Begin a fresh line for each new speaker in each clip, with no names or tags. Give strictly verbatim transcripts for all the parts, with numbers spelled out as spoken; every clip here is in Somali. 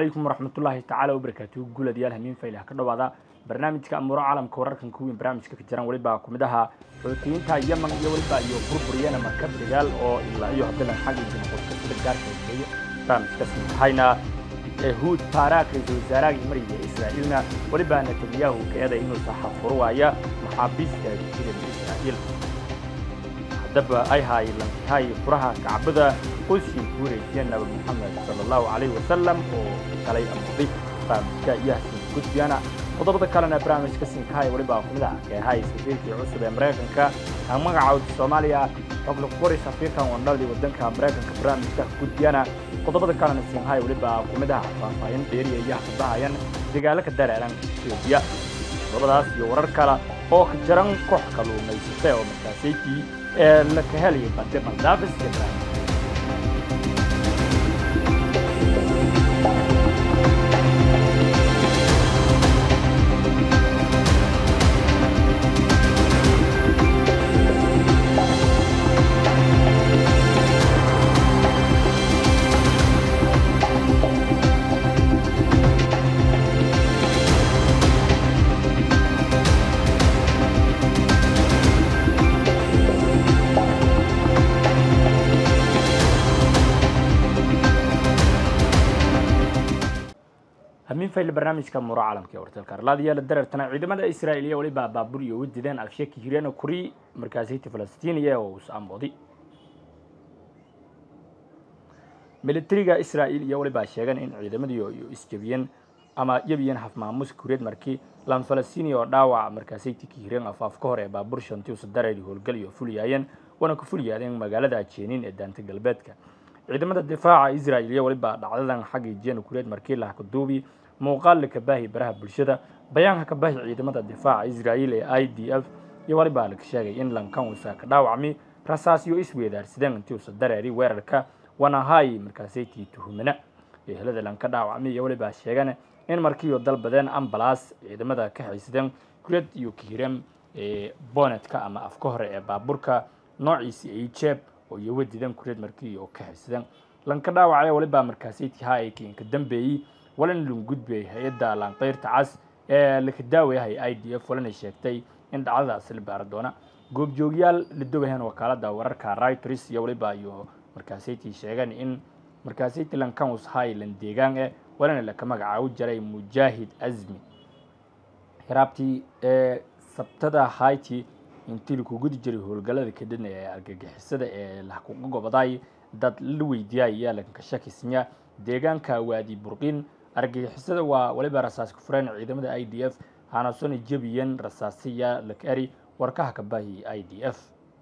عليكم ورحمة الله تعالى وبركاته. قول ديال همين فيلها كده هذا برنامج كأمور عالم كوركن كوين برنامج كجران ولبا كمدها روتين تا يمن يولبا يو بربريانا مركب رجال أو إلا يو هدنا حاجة جنبوك كده جار كده برنامج كسم هاينا هود باراك الوزراء مرية إسرائيلنا ولبا نتنياهو كأدا إنه صح فروايا محابيس كده إسرائيل دب أي هاي لم هاي فرها كعبدة قصي كوري جنة محمد صلى الله عليه وسلم وكلي المضيف فكياسين قلت أنا وضبط كلنا برامج كسين كاي ولبا كلها كهاي سفير في عصب أمريكا كا هم عود الصوماليا قبل قرية سفيركا ونرد ودنك أمريكا كبرامج كقلت أنا وضبط كلنا سين هاي ولبا كلها فاين ديري يحصل بهاين دجالك الدرع لان يا وضبط يورر كلا أو كجران كح كلو ما يستوى متاسيتي لك هالي بدي مدافس كبران همين في البرنامج كمرا عالم كورتل كارلاديا للدرجة تنا عندما إسرائيلية ولي بابور يوددين أفشيك هيران وكوري مركزية فلسطينية وسامبودي ملتريجا إسرائيلية ولي باشيغان إن عندما يو إسجبيان أما يبيان حف ماموس كوريد مركي لان فلسطينية وداوع مركزية هيران أفاف كهرة بابور شنتيوس الدرجة هولجليو فولياين ونكفولياين مجالة تشينين إدانت قلبتك عندما الدفاع إسرائيلية ولبا دعدان حق جين كوريد مركي لها كدوبي موقال لكباهي برها بالشدة بيان كباهي عندما الدفاع إسرائيلي أي دي إف يولبا لك شيء إن لم كان وساك داوعمي رصاص يو إسوي دار سدان انتوس الدراري ويرلكا وانا هاي مركزيتي تهمنا يهلد لان كداوعمي يولبا شيغان إن مركيو دل بدن أمبلاس عندما كحي سدان كوريد يو كيرم بونت كا أما أفكهر بابوركا نوعيسي أي شاب ويوددان كوريد مركي oo ka haysan lanka dhaawacay waliba markaasiti haaykiin ka dambeeyay walan loo gudbay hay'adda lanqeyrta cas ee la kadaaway I D F walan sheegtay in dhacdadaas la baar doona goob joogyaal la doobahan wakaalada wararka Reuters iyo waliba iyo markaasiti sheegan in markaasiti lankan us Highland deegaan ee walan la ka magacaabo jaray Mujaahid Azmi hirabti ee sabtada Haiti intii ku gudi jiray howlgalada ka dhanaya argagixisada ee la xuquuq goboday dad la weydiiyay lanka shakisnya deegaanka waadi burqin argagixisada waa waliba rasaas ku furan ciidamada I D F hana soo jabiyeen rasaasiya la kari warkaha ka baahi I D F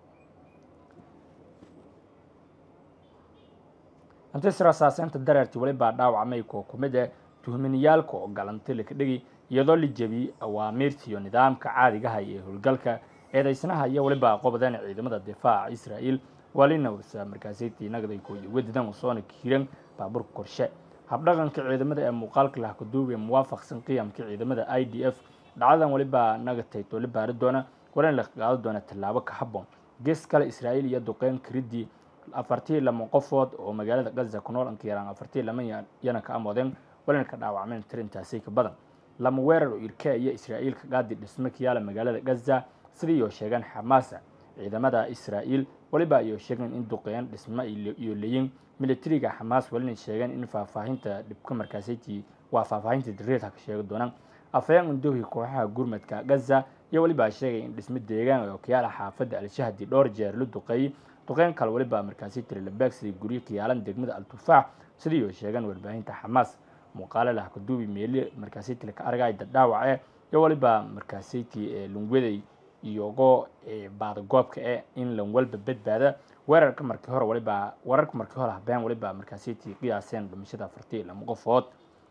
anta rasaasanta dararti waliba dhaawacmay ko kumida tuhminiyaalka oo galantay la ka dhigi iyadoo la jabi awaamirta iyo nidaamka caadiga ah ee howlgalka eedaysanaha iyo waliba qobadan ciidamada difaaca Israa'iil walina wasa markaasiti nagday ku wadidan soo kiiran baabur qorshe habdhaqanka ciidamada ee muuqaalka la ku duubay muwaafaqsan qiyamka ciidamada I D F dhacdadan waliba nagatay to la baari doona waran la qaado doona tallaabo ka habboon gees kale Israa'iil iyo duqeyn kridi afartii lama qofood oo magaalada Gaza ku nool anka yaraan afartii lama yana ka amoodeen walan ka dhaawacmeen tirintaasi ka badan lama weerar oo irka iyo Israa'iil ka qaadi dhisme kiyaala magaalada Gaza sidii oo sheegan Hamas ciidamada Israa'iil waliba iyo sheegan in duqeyn dhisme iyo leeyin militariga Hamas walina sheegan in faahfaahinta dibka markaasiti waa faahfaahinta direedka ka sheego doonaan afayaan indoohi kooxaha gurmadka Gaza iyo waliba sheegay in dhisme deegaan oo kiyaala xaafada al-Shahdi dhowr jeer la duqeeyay duqeyn kale waliba markaasiti la beegsay guriga kiyaalan degmada al-Tufaax sidii oo sheegan warbaahinta Hamas muuqaal la ka duubi meeli markaasiti ka argay dhaawac iyo waliba markaasiti lungwaday iyago baad goobka ee in lan walba badbaada weerarka markii hore waliba wararka markii hore habeen waliba markaasiti qiyaaseen dhimashada afartii lama qofood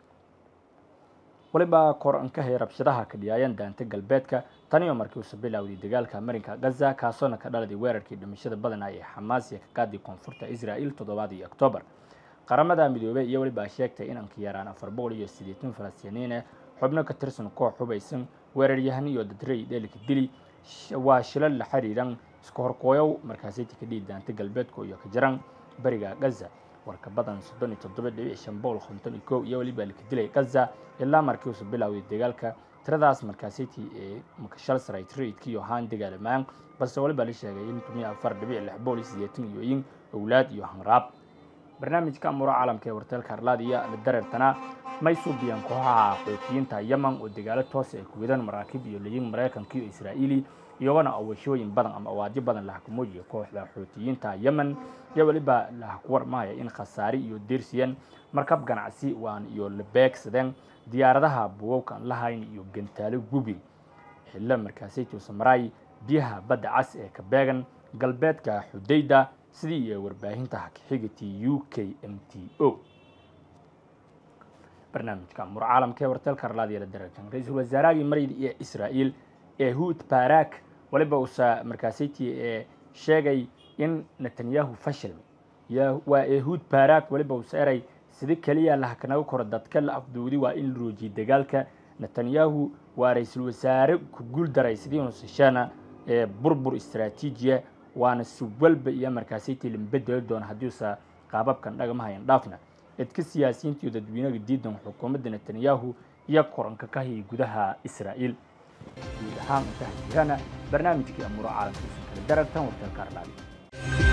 waliba koranka heerabshadaha ka dhiyayaan daanta galbeedka tan iyo markii uu sabilawday dagaalka Amerika Gaza kaasoo ka dhaladay weerarkii dhimashada badan ee Hamas ee ka qaaday koonfurta Israa'iil toddobaadii Oktoobar qaramada midoobay iyo waliba sheegtay in anka yaraan afar boqol iyo siddeetan Falastiiniin xubno ka tirsan koox hubaysan weeraryahan iyo dadray dheelka dili waa shilal la xiriiran isku horkooyow markaasiti ka dhiidaanta galbeedka iyo ka jiran bariga Gaza warka badan soddon iyo toddoba dhibic shan boqol konton iyo kow iyo waliba la dilay Gaza ilaa markii uu bilowday dagaalka tiradaas markaasi tii ee makashal saray trade iyo haan dagaalamaan balse waliba la sheegay in toban iyo afar dhibic lix boqol iyo siddeetan iyo in awlaad iyo hanraab barnaamijka amura caalamka ee warteelka Arlaadiya la dareertana may suubiyaan kooxaha Xuutiyiinta Yemen oo dagaalo toos ah ku wadaan Maraakiib iyo leeyin Mareykanka iyo Israa'iili iyagana awashooyin badan ama awaadi badan la xukumojiyo kooxda Xuutiyiinta Yemen iyo waliba la warmaya in khasaari iyo dirsiyan markab ganacsi waan iyo lebeegsadeen diyaaradaha buuqan lahayn iyo gantaalo gubi xilli markaasay tuu samray biyaha badda cas ee ka beegan galbeedka Xudayda sidii iyo warbaahinta xigtii U K M T O barnaamijka amur caalamka ee warteelka Arlaadiya la dareertan ra'iisul wasaaraha Mareykanka ee Israa'iil Ehud Barak waliba uu markaasay tii ee sheegay in Netanyahu fashil ya waa Ehud Barak waliba uu saaray sidii kaliya la hakanaw kor dadka la afduudi waa in rooji dagaalka Netanyahu waa ra'iisul wasaare ku guul daray sidii uu sishana ee burbur istiraatiijiya waana suwalba iyo markaasay tii limbeddel doon hadii uu qaababkan dhagamahayn dhaafna idka siyaasiyiinta iyo dadweynaha diidan xukuumadda Netanyahu iyo qoranka ka hay gudaha Israa'iil guud ahaan inta jirana barnaamijkii amura caalamka ee kala darartan warteelka Arlaadiya